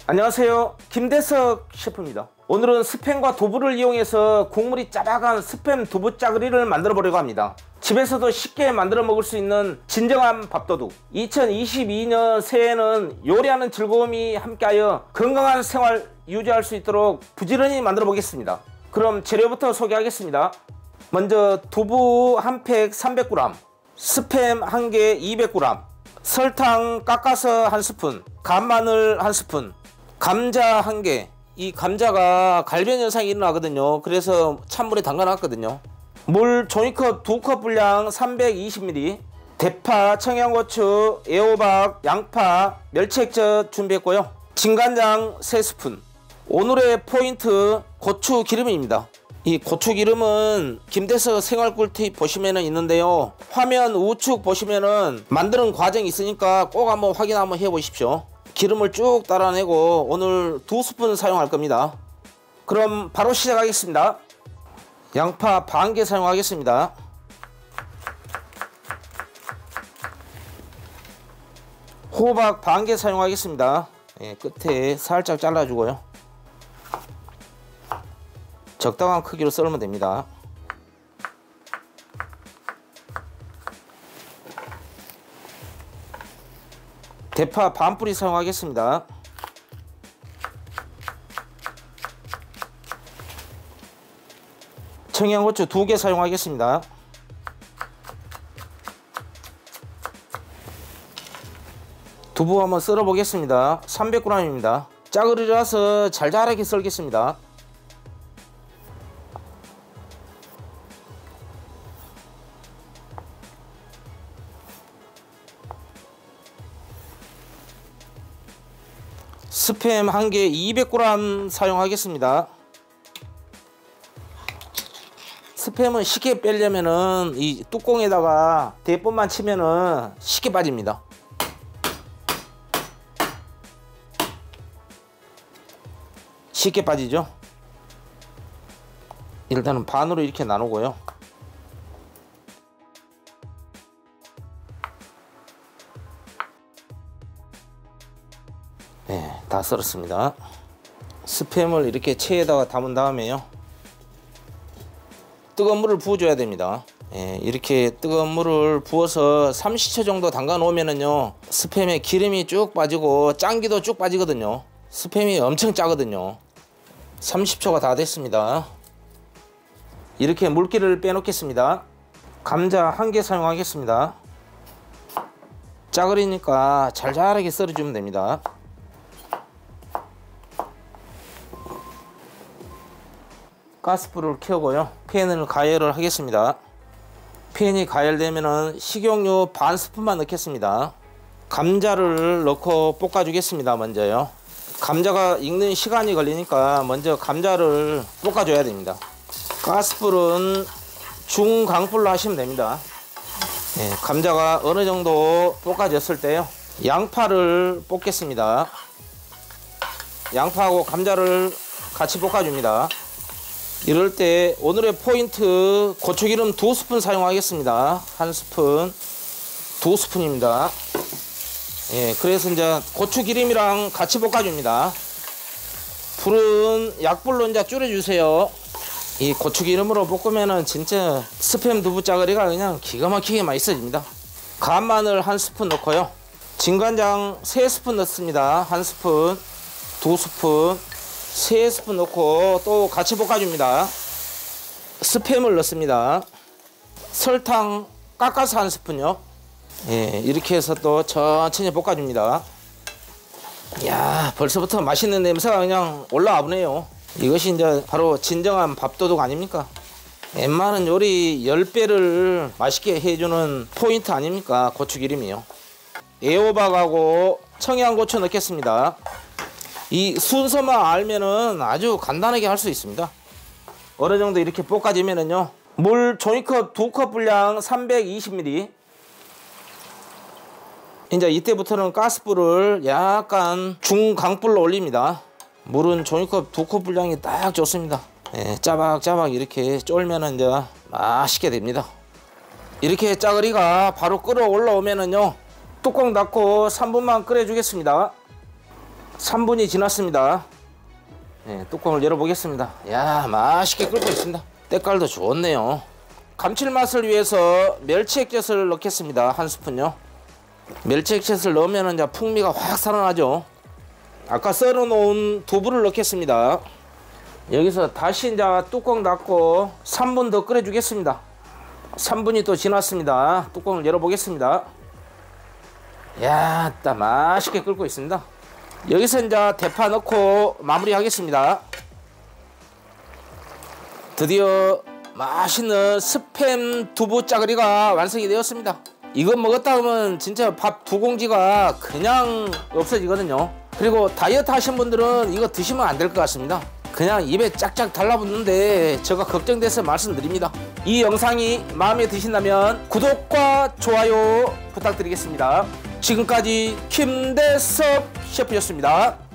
안녕하세요, 김대석 셰프입니다. 오늘은 스팸과 두부를 이용해서 국물이 짜박한 스팸 두부 짜글이를 만들어 보려고 합니다. 집에서도 쉽게 만들어 먹을 수 있는 진정한 밥도둑. 2022년 새해에는 요리하는 즐거움이 함께하여 건강한 생활 유지할 수 있도록 부지런히 만들어 보겠습니다. 그럼 재료부터 소개하겠습니다. 먼저 두부 한 팩 300g, 스팸 한 개 200g, 설탕 깎아서 1스푼, 간마늘 1스푼, 감자 한 개. 이 감자가 갈변 현상이 일어나거든요. 그래서 찬물에 담가 놨거든요. 물 종이컵 2컵 분량 320ml, 대파, 청양고추, 애호박, 양파, 멸치액젓 준비했고요. 진간장 3스푼. 오늘의 포인트 고추 기름입니다. 이 고추 기름은 김대석 생활 꿀팁 보시면은 있는데요, 화면 우측 보시면은 만드는 과정이 있으니까 꼭 한번 확인 한번 해 보십시오. 기름을 쭉 따라내고 오늘 2스푼 사용할 겁니다. 그럼 바로 시작하겠습니다. 양파 반 개 사용하겠습니다. 호박 반 개 사용하겠습니다. 끝에 살짝 잘라주고요. 적당한 크기로 썰면 됩니다. 대파 반 뿌리 사용하겠습니다. 청양고추 2개 사용하겠습니다. 두부 한번 썰어 보겠습니다. 300g입니다. 짜그리라서 잘잘하게 썰겠습니다. 스팸 한 개 200g 사용하겠습니다. 스팸은 쉽게 빼려면은 이 뚜껑에다가 대법만 치면은 쉽게 빠집니다. 쉽게 빠지죠. 일단은 반으로 이렇게 나누고요. 다 썰었습니다. 스팸을 이렇게 체에다가 담은 다음에요, 뜨거운 물을 부어줘야 됩니다. 이렇게 뜨거운 물을 부어서 30초 정도 담가 놓으면은요, 스팸에 기름이 쭉 빠지고 짠기도 쭉 빠지거든요. 스팸이 엄청 짜거든요. 30초가 다 됐습니다. 이렇게 물기를 빼놓겠습니다. 감자 한 개 사용하겠습니다. 짜그리니까 잘잘하게 썰어주면 됩니다. 가스불을 켜고요, 팬을 가열을 하겠습니다. 팬이 가열되면은 식용유 반 스푼만 넣겠습니다. 감자를 넣고 볶아주겠습니다. 먼저요. 감자가 익는 시간이 걸리니까 먼저 감자를 볶아줘야 됩니다. 가스불은 중강불로 하시면 됩니다. 감자가 어느 정도 볶아졌을 때요, 양파를 볶겠습니다. 양파하고 감자를 같이 볶아줍니다. 이럴 때 오늘의 포인트 고추기름 2스푼 사용하겠습니다. 1스푼, 2스푼입니다. 그래서 이제 고추기름이랑 같이 볶아줍니다. 불은 약불로 이제 줄여주세요. 이 고추기름으로 볶으면은 진짜 스팸 두부 짜글이가 그냥 기가 막히게 맛있어집니다. 간마늘 1스푼 넣고요. 진간장 3스푼 넣습니다. 1스푼, 2스푼, 3스푼 넣고 또 같이 볶아줍니다. 스팸을 넣습니다. 설탕 깎아서 1스푼요. 이렇게 해서 또 천천히 볶아줍니다. 이야, 벌써부터 맛있는 냄새가 그냥 올라와 보네요. 이것이 이제 바로 진정한 밥도둑 아닙니까? 웬만한 요리 10배를 맛있게 해주는 포인트 아닙니까? 고추기름이요. 애호박하고 청양고추 넣겠습니다. 이 순서만 알면은 아주 간단하게 할 수 있습니다. 어느 정도 이렇게 볶아지면은요, 물 종이컵 2컵 분량 320ml. 이제 이때부터는 가스불을 약간 중강불로 올립니다. 물은 종이컵 2컵 분량이 딱 좋습니다. 짜박짜박 이렇게 쫄면은 이제 맛있게 됩니다. 이렇게 짜글이가 바로 끓어 올라오면은요, 뚜껑 닫고 3분만 끓여 주겠습니다. 3분이 지났습니다. 네, 뚜껑을 열어보겠습니다. 야, 맛있게 끓고 있습니다. 때깔도 좋네요. 감칠맛을 위해서 멸치액젓을 넣겠습니다. 한 스푼요. 멸치액젓을 넣으면 이제 풍미가 확 살아나죠. 아까 썰어놓은 두부를 넣겠습니다. 여기서 다시 이제 뚜껑 닫고 3분 더 끓여주겠습니다. 3분이 또 지났습니다. 뚜껑을 열어보겠습니다. 야, 딱 맛있게 끓고 있습니다. 여기서 이제 대파 넣고 마무리하겠습니다. 드디어 맛있는 스팸 두부 짜글이가 완성이 되었습니다. 이거 먹었다 하면 진짜 밥 2공기가 그냥 없어지거든요. 그리고 다이어트 하신 분들은 이거 드시면 안 될 것 같습니다. 그냥 입에 짝짝 달라붙는데 제가 걱정돼서 말씀드립니다. 이 영상이 마음에 드신다면 구독과 좋아요 부탁드리겠습니다. 지금까지 김대섭 셰프였습니다.